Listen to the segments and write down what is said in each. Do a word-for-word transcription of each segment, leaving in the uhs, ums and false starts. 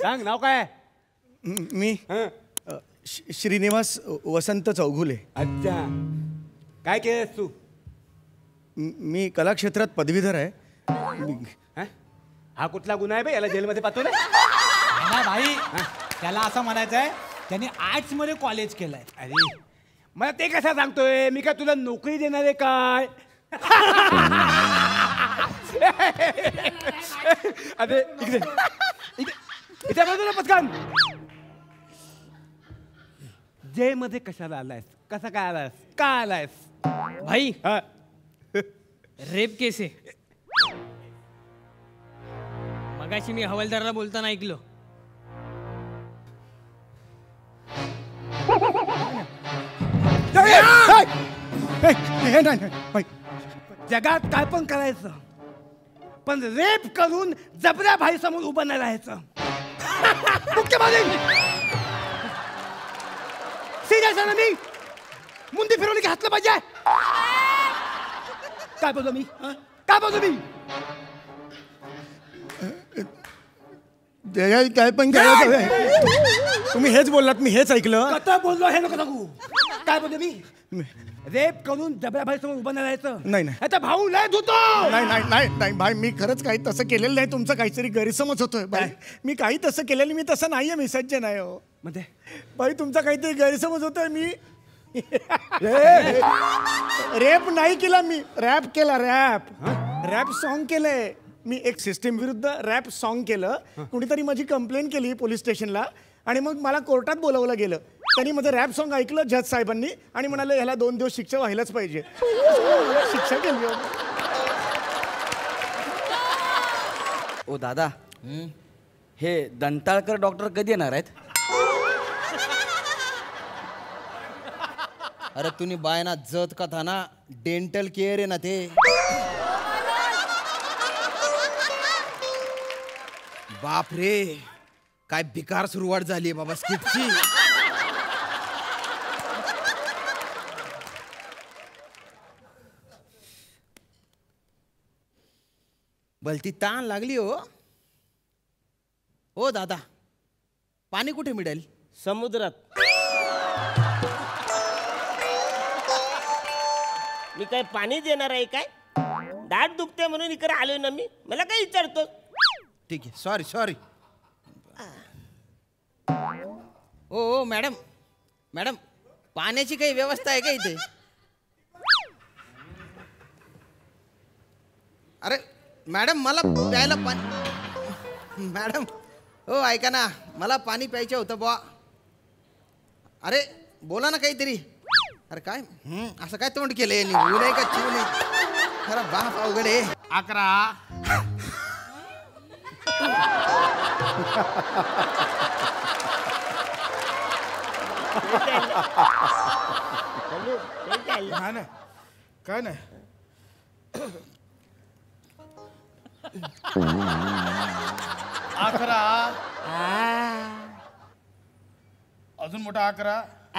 सांग नाव काय? मी श्रीनिवास वसंत चौघुले. अच्छा, काय केलंस तू? मी कला क्षेत्रात पदवीधर आहे. हा कुठला गुन्हा आहे बे, याला जेलमध्ये पाठवलं? ना भाई, त्याला असं म्हणायचं आहे त्यांनी आर्ट्स मध्ये कॉलेज केलंय. अरे मला ते कसं सांगतोय? मी काय तुला नोकरी देणार आहे काय? अरे इकडे इथे बघ ना पटकन. जे मध्ये कशाला आलायस? कसा काय आलायस? का आलायस? भाई रेप केस आहे. मगाशी मी हवालदाराला बोलताना ऐकलो. जगात काय पण करायचं, पण रेप करून जबऱ्या भाई समोर उभं नाही राहायचं. मुख्यमंत्री सिरियस आहे ना मी? मुंडी फिरवली की हातलं पाहिजे. काय बोलतो मी? काय बोलतो मी? काय पण काय तुम्ही हेच बोललात, मी हेच ऐकलं. कथा बोललो हे नको सांगू. काय बोलतो मी? रेप करून जबऱ्या भाई समोर उभं नाही राहायचं. नाही नाही आता भाऊ लय धुतो. नाही नाही नाही नाही भाई, मी खरंच काही तसं केलेलं नाही. तुमचं काहीतरी गैरसमज होतोय भाई. मी काही तसं केलेलं मी तसं नाहीये. मी सज्ज नाही हो. म्हणजे भाई तुमचा काहीतरी गैरसमज होतोय. मी रेप नाही केला, मी रॅप केला. रॅप रॅप सॉन्ग केलंय मी. एक सिस्टीम विरुद्ध रॅप सॉन्ग केलं. कुणीतरी माझी कंप्लेंट केली पोलीस स्टेशनला आणि मग मला कोर्टात बोलावलं गेलं. त्यांनी माझं रॅप सॉन्ग ऐकलं जज साहेबांनी आणि म्हणाले ह्याला दोन दिवस शिक्षा व्हायलाच पाहिजे. शिक्षा केली. ओ दादा, हे दंताळकर डॉक्टर कधी येणार आहेत? अरे तुम्ही बायना जत का था ना, डेंटल केअर आहे ना ते. बाप रे, काय बेकार सुरुवात झाली बाबा स्किटची. भलती ताण लागली हो. ओ दादा, पाणी कुठे मिळेल? समुद्रात. मी काय पाणी देणार आहे काय? दाट दुखते म्हणून इकडे आलोय ना मी. मला काय विचारतो? ठीक आहे, sorry sorry. Oh oh madam, madam पाण्याची काही व्यवस्था आहे का इथे? अरे मॅडम मला प्यायला पाणी. मॅडम हो ऐका ना, मला पाणी प्यायचं होतं बुवा. अरे बोला ना काहीतरी. अरे काय असं काय तोंड केलंय? ऊन आहे का चिव नाही? खरं बाप अवघड आहे. अकरा काय नाही काय नाही. अकरा अजून मोठा अकरा.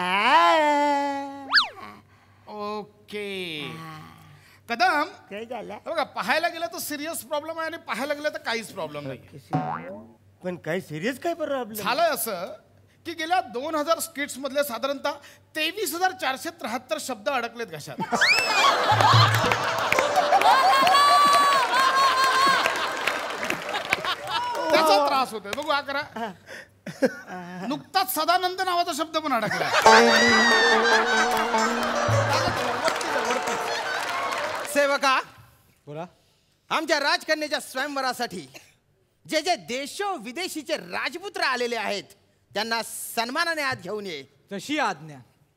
ओके कदम, काय झालं? बघा पाहायला गेलं तर सिरियस प्रॉब्लेम आहे आणि पाहायला गेलं तर काहीच प्रॉब्लेम नाही. पण काय सिरियस काय प्रॉब्लेम झालंय असं की गेल्या दोन हजार स्किट्स मधले साधारणतः तेवीस हजार चारशे त्र्याहत्तर शब्द अडकलेत घशात. त्याचा त्रास होतोय. बघू अकरा. नुकताच सदानंद नावाचा शब्द पण अडकला. सेवका बोला. आमच्या राजकन्याच्या स्वयंवरासाठी जे जे देशो विदेशीचे राजपुत्र आलेले आहेत त्यांना सन्मानाने आत घेऊन ये. तशी आज्ञा.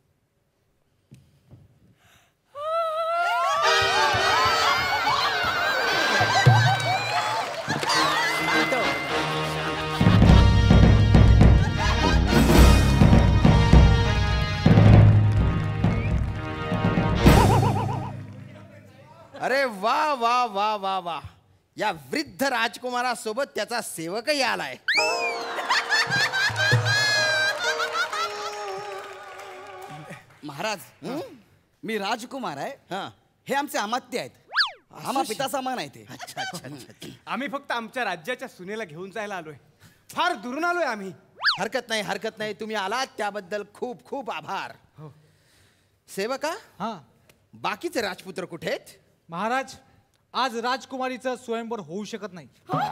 अरे वा वा वा वा वा, या वृद्ध राजकुमारासोबत त्याचा सेवकही आलाय. महाराज, मी राजकुमार आहे. हा, हे आमचे अमात्य आहेत. आम्हा पिता समान आहे ते. अच्छा अच्छा अच्छा. आम्ही फक्त आमच्या राज्याच्या सुनेला घेऊन जायला आलोय. फार दुरून आलोय आम्ही. हरकत नाही हरकत नाही तुम्ही आलात त्याबद्दल खूप खूप आभार. सेवका हा बाकीचे राजपुत्र कुठे आहेत? महाराज आज राजकुमारीचं स्वयंवर होऊ शकत नाही.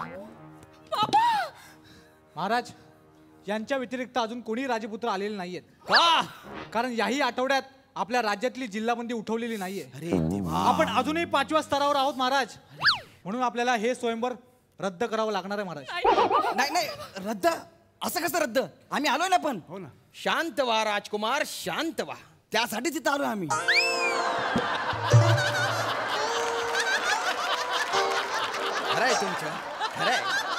महाराज यांच्या व्यतिरिक्त अजून कोणी राजपुत्र आलेले नाहीयेत. का? कारण याही आठवड्यात आपल्या राज्यातली जिल्हाबंदी उठवलेली नाहीये. अरे देवा. आपण अजूनही पाचव्या स्तरावर आहोत महाराज. म्हणून आपल्याला हे स्वयंवर रद्द करावं लागणार आहे महाराज. नाही नाही रद्द असं कसं रद्द? आम्ही आलोय ना पण. हो ना. शांत व्हा राजकुमार शांत व्हा. त्यासाठीच इथं आलोय आम्ही. खरंय तुमचं खरंय.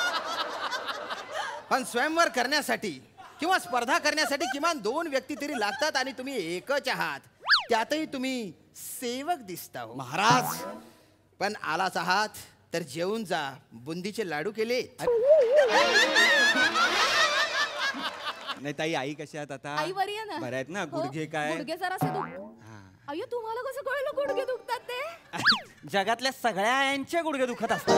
पण स्वयंवर करण्यासाठी किंवा स्पर्धा करण्यासाठी किमान दोन व्यक्ती तरी लागतात आणि तुम्ही एकच आहात. त्यातही तुम्ही सेवक दिसता हो. महाराज पण आलाच आहात तर जेवून जा. बुंदीचे लाडू केले. नाही ताई आई कशा आहेत आता? आई बरी आहे ना? बऱ्या आहेत ना? हो, गुडघे काय? गुडघे जरासे दुख. अय्यो तुम्हाला कसं कळलं गुडघे दुखतात ते? जगातल्या सगळ्या यांचे गुडघे दुखत असतात.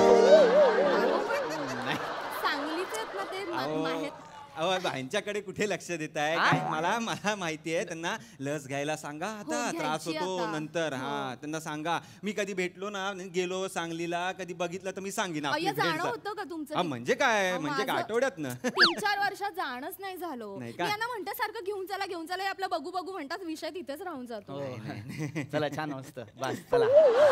सांगलीचे आहेत ना ते मा- अहो माहेर. अहो भाईंच्याकडे कुठे लक्ष देत आहे? काय मला मला माहिती आहे त्यांना लस घ्यायला सांगा. आता हो, त्रास घ्यायची होतो आता. नंतर. हा त्यांना सांगा. मी कधी भेटलो ना गेलो सांगलीला कधी बघितलं तर मी सांगेन आपली अय्या भेट जाणं झाली. होतं का तुमचं? हा, म्हणजे काय अहो, म्हणजे काय माझं आठवड्यात ना तीन चार वर्षात जाणंच नाही झालो. नाही मी का? यांना म्हणते सारखं घेऊन चला घेऊन चला हे आपलं बघू बघू म्हणतात विषय तिथेच राहून जातो. चला छान मस्त बस चला.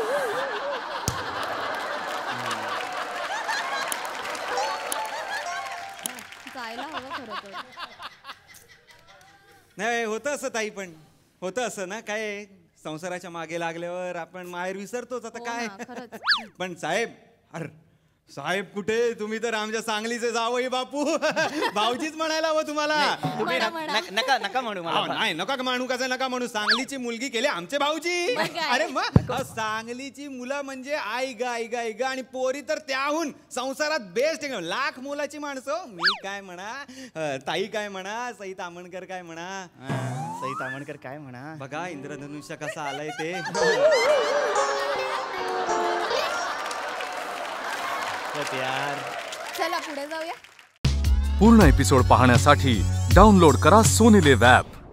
जायला हवं खरं तर. नाही होतं असं ताई पण होतं असं ना काय संसाराच्या मागे लागल्यावर आपण माहेर विसरतोच आता हो काय. ना, खरंच. पण साहेब अर साहेब कुठे तुम्ही तर आमच्या सांगलीचे जावई बापू भाऊजीच म्हणायला हवं तुम्हाला. तुम्ही म्हणा, न- म्हणा. नका- नका नका म्हणू मला अहो, पण. नाही नका म्हणू कसं नका म्हणू. सांगलीची मुलगी केली आमचे भाऊजी. मग काय? अरे मग अहो, सांगलीची मुलं म्हणजे आई ग आई ग आई ग आणि पोरी तर त्याहून संसारात बेस्ट लाख मोलाची माणसं. मी काय म्हणा अ, ताई काय म्हणा सई तामणकर काय म्हणा. सई तामणकर काय म्हणा. बघा इंद्रधनुष्य कसा आलाय ते. यार चला पुढे जाऊया. पूर्ण एपिसोड पाहण्यासाठी डाउनलोड करा सोनी लिव्ह ॲप.